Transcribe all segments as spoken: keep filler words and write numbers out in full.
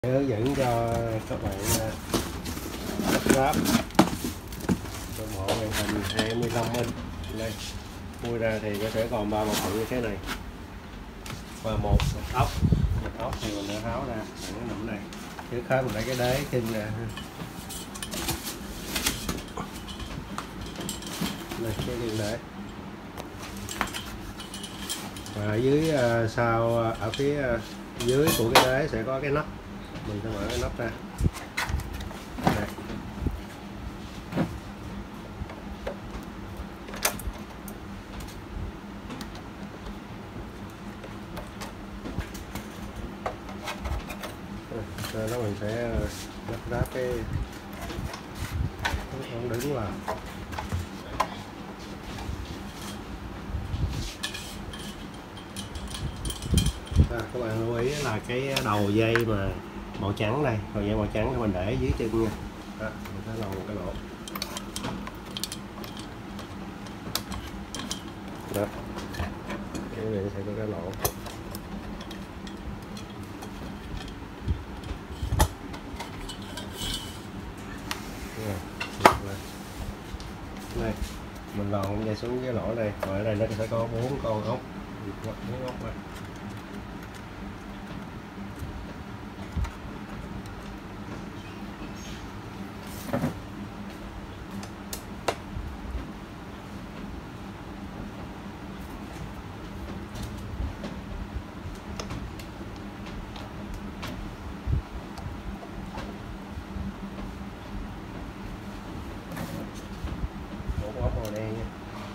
Hướng dẫn cho các bạn lắp ráp cho bộ màn hình hai mươi lăm inch. Đây, mua ra thì nó sẽ còn ba bộ phận như thế này và một mặt ốc. Mặt ốc thì mình đã tháo ra, nó nằm đây. Trước hết mình lấy cái đế chân nè, đây cái chân đế. Và ở dưới sau ở phía dưới của cái đế sẽ có cái nắp, mình sẽ mở cái nắp ra. Đây. Rồi đó mình sẽ lắp ráp cái ống đứng vào. À, các bạn lưu ý là cái đầu dây mà màu trắng này, đầu dây màu trắng thì mình để dưới chân nha. Đó, mình sẽ lòng một cái lỗ. Đó, cái này sẽ có cái lỗ. Đây, mình lòn dây xuống cái lỗ này, và ở đây nó sẽ có bốn con ốc, bốn ốc này. Ốc màu đen nha.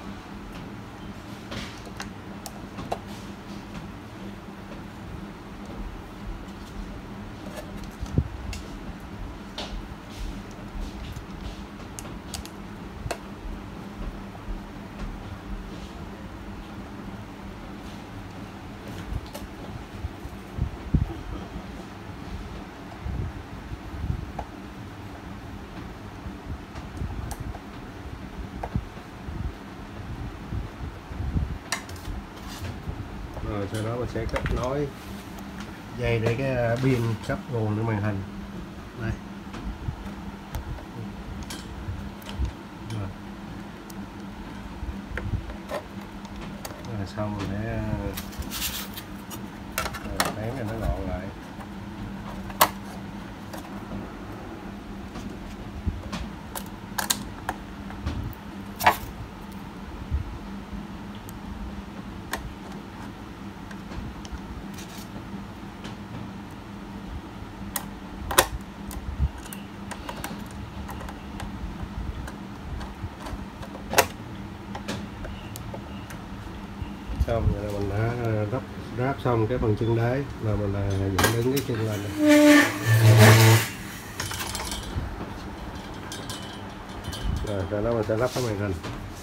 Rồi sau đó mình sẽ kết nối dây để cái pin cấp nguồn đến màn hình. Đây. Rồi. Rồi xong mình sẽ dán cho nó gọn lại. Xong rồi là mình đã ráp ráp xong cái phần chân đế, là mình là dựng đứng cái chân lên này. Rồi sau đó mình sẽ lắp cái màn hình.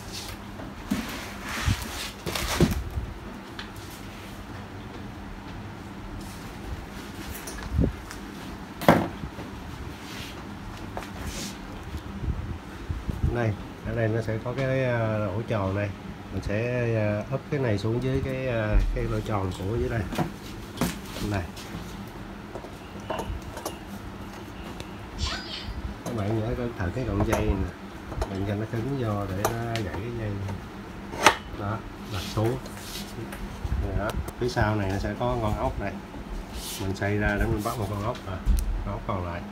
Đây, ở đây nó sẽ có cái lỗ tròn này, mình sẽ úp cái này xuống dưới cái cái lỗ tròn của dưới đây. Này, các bạn nhớ cẩn thận cái đoạn dây nè, đừng cho nó cứng vô để nó gãy cái dây. Đó, đặt xuống. Đó, phía sau này nó sẽ có con ốc này, mình xay ra để mình bắt một con ốc, à, con ốc còn lại.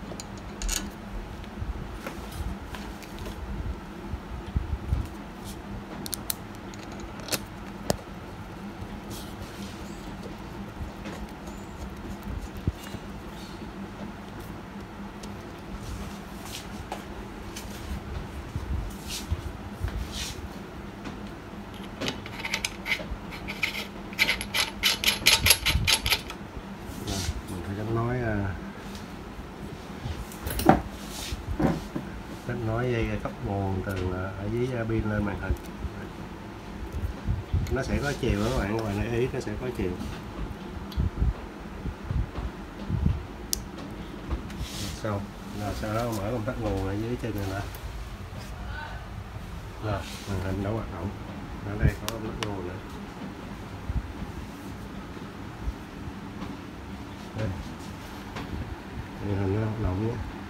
Nói kết nối dây cấp nguồn từ ở dưới pin lên màn hình. Nó sẽ có chiều các bạn, các bạn để ý nó sẽ có chiều. Xong rồi sau đó mở công tắc nguồn ở dưới chân này nữa. Rồi màn hình đã hoạt động, ở đây có công tắc nguồn nữa. Đây. Đây là nó hoạt động nhé.